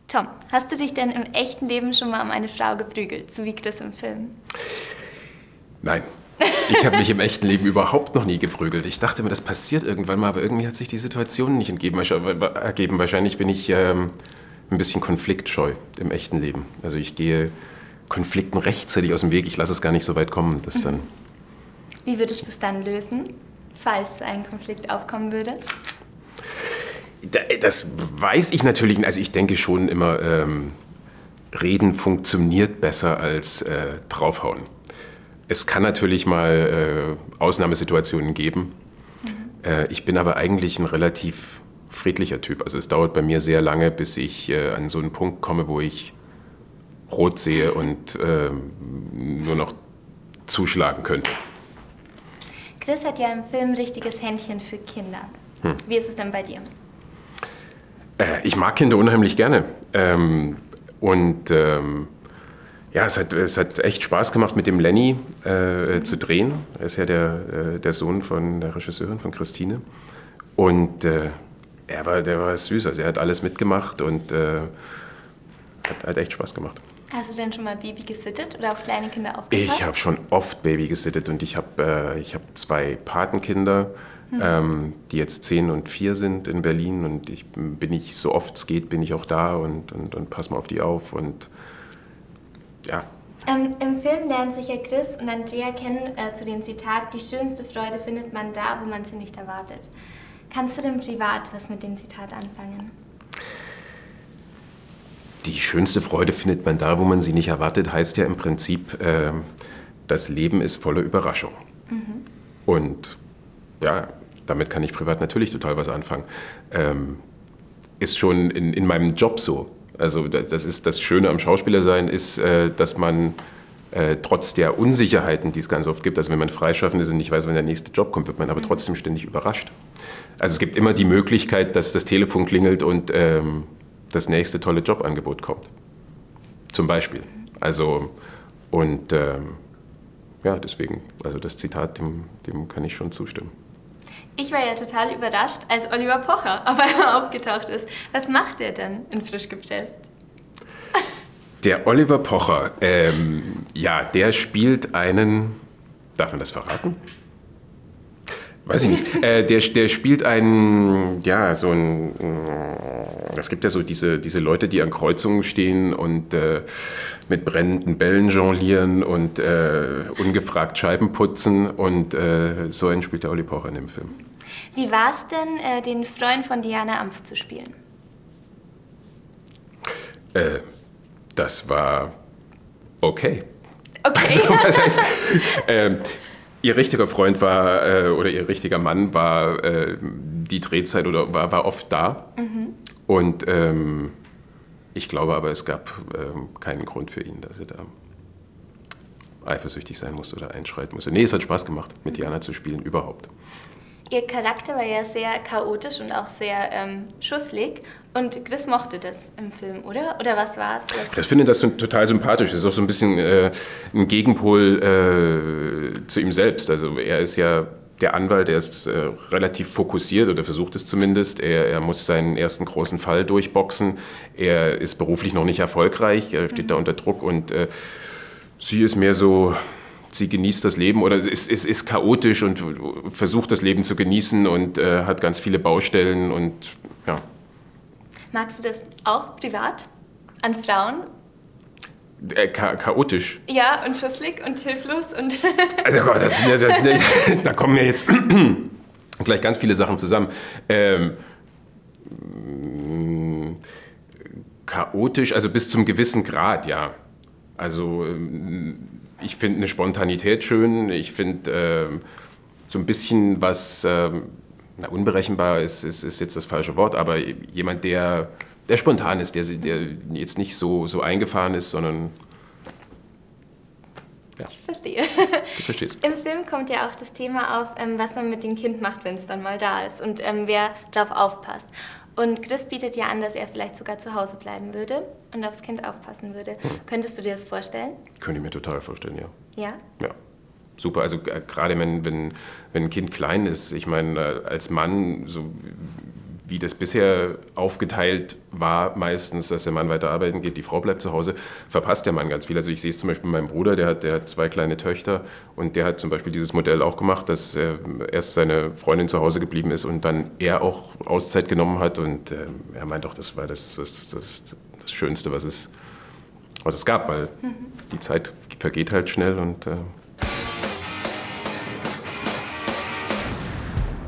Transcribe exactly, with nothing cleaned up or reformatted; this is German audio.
Tom, hast du dich denn im echten Leben schon mal um eine Frau geprügelt, so wie Chris im Film? Nein. Ich habe mich im echten Leben überhaupt noch nie geprügelt. Ich dachte mir, das passiert irgendwann mal, aber irgendwie hat sich die Situation nicht entgeben, ergeben. Wahrscheinlich bin ich ähm, ein bisschen konfliktscheu im echten Leben. Also ich gehe Konflikten rechtzeitig aus dem Weg. Ich lasse es gar nicht so weit kommen, dass dann... Wie würdest du es dann lösen, falls ein Konflikt aufkommen würde? Das weiß ich natürlich nicht. Also ich denke schon immer, ähm, Reden funktioniert besser als äh, draufhauen. Es kann natürlich mal äh, Ausnahmesituationen geben. Mhm. Äh, ich bin aber eigentlich ein relativ friedlicher Typ. Also es dauert bei mir sehr lange, bis ich äh, an so einen Punkt komme, wo ich rot sehe und äh, nur noch zuschlagen könnte. Chris hat ja im Film ein richtiges Händchen für Kinder. Hm. Wie ist es denn bei dir? Äh, ich mag Kinder unheimlich gerne. Ähm, und ähm, ja, es hat, es hat echt Spaß gemacht, mit dem Lenny äh, zu drehen. Er ist ja der, äh, der Sohn von der Regisseurin, von Christine. Und äh, er war, der war süß. Also er hat alles mitgemacht und äh, hat, hat echt Spaß gemacht. Hast du denn schon mal Baby gesittet oder auf kleine Kinder aufgepasst? Ich habe schon oft Baby gesittet und ich habe äh, ich hab zwei Patenkinder, hm. ähm, die jetzt zehn und vier sind in Berlin. Und ich bin ich, so oft es geht, bin ich auch da und, und, und passe mal auf die auf. Und ja. Ähm, Im Film lernen sich ja Chris und Andrea kennen äh, zu dem Zitat, die schönste Freude findet man da, wo man sie nicht erwartet. Kannst du denn privat was mit dem Zitat anfangen? Die schönste Freude findet man da, wo man sie nicht erwartet, heißt ja im Prinzip, äh, das Leben ist voller Überraschung. Mhm. Und ja, damit kann ich privat natürlich total was anfangen. Ähm, ist schon in, in meinem Job so. Also das, das ist das Schöne am Schauspielersein, ist, äh, dass man äh, trotz der Unsicherheiten, die es ganz oft gibt, also wenn man freischaffend ist und nicht weiß, wann der nächste Job kommt, wird man aber trotzdem ständig überrascht. Also es gibt immer die Möglichkeit, dass das Telefon klingelt und ähm, das nächste tolle Jobangebot kommt. Zum Beispiel. Also, und ähm, ja, deswegen, also das Zitat, dem, dem kann ich schon zustimmen. Ich war ja total überrascht, als Oliver Pocher auf einmal aufgetaucht ist. Was macht er denn in Frisch gepresst? Der Oliver Pocher, ähm, ja, der spielt einen, darf man das verraten? Weiß ich nicht. Äh, der, der spielt einen, ja, so ein, es gibt ja so diese, diese Leute, die an Kreuzungen stehen und äh, mit brennenden Bällen jonglieren und äh, ungefragt Scheiben putzen und äh, so einen spielt der Olli Pocher in dem Film. Wie war es denn, äh, den Freund von Diana Ampf zu spielen? Äh, das war okay. Okay. Also, was heißt, äh, Ihr richtiger Freund war, äh, oder ihr richtiger Mann war äh, die Drehzeit oder war, war oft da. Mhm. Und ähm, ich glaube aber, es gab ähm, keinen Grund für ihn, dass er da eifersüchtig sein musste oder einschreiten musste. Nee, es hat Spaß gemacht, mit Diana zu spielen, überhaupt. Ihr Charakter war ja sehr chaotisch und auch sehr ähm, schusslig. Und Chris mochte das im Film, oder? Oder was war es? Ich finde das total sympathisch. Das ist auch so ein bisschen äh, ein Gegenpol äh, zu ihm selbst. Also er ist ja der Anwalt, der ist äh, relativ fokussiert oder versucht es zumindest. Er, er muss seinen ersten großen Fall durchboxen. Er ist beruflich noch nicht erfolgreich, er steht mhm. da unter Druck und äh, sie ist mehr so... Sie genießt das Leben oder ist, ist, ist chaotisch und versucht das Leben zu genießen und äh, hat ganz viele Baustellen und ja. Magst du das auch privat? An Frauen? Äh, cha chaotisch? Ja, und schusslig und hilflos und... Also Gott, das, das, das, das, da kommen mir jetzt gleich ganz viele Sachen zusammen. Ähm, chaotisch, also bis zum gewissen Grad, ja. Also... Ähm, Ich finde eine Spontanität schön. Ich finde äh, so ein bisschen was, äh, na, unberechenbar ist, ist, ist jetzt das falsche Wort, aber jemand, der, der spontan ist, der, der jetzt nicht so, so eingefahren ist, sondern... Ja. Ich verstehe. Du verstehst. Im Film kommt ja auch das Thema auf, ähm, was man mit dem Kind macht, wenn es dann mal da ist und ähm, wer darauf aufpasst. Und Chris bietet ja an, dass er vielleicht sogar zu Hause bleiben würde und aufs Kind aufpassen würde. Hm. Könntest du dir das vorstellen? Könnte ich mir total vorstellen, ja. Ja? Ja. Super, also äh, gerade wenn, wenn, wenn ein Kind klein ist, ich meine, äh, als Mann, so wie das bisher aufgeteilt war, meistens, dass der Mann weiter arbeiten geht, die Frau bleibt zu Hause, verpasst der Mann ganz viel. Also ich sehe es zum Beispiel bei meinem Bruder, der hat, der hat zwei kleine Töchter und der hat zum Beispiel dieses Modell auch gemacht, dass äh, erst seine Freundin zu Hause geblieben ist und dann er auch Auszeit genommen hat und äh, er meint auch, das war das, das, das, das Schönste, was es, was es gab, weil mhm. die Zeit vergeht halt schnell und äh,